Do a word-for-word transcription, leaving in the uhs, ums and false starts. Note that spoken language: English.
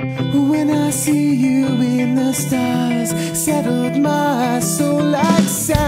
When I see you in the stars, settled my soul like sand.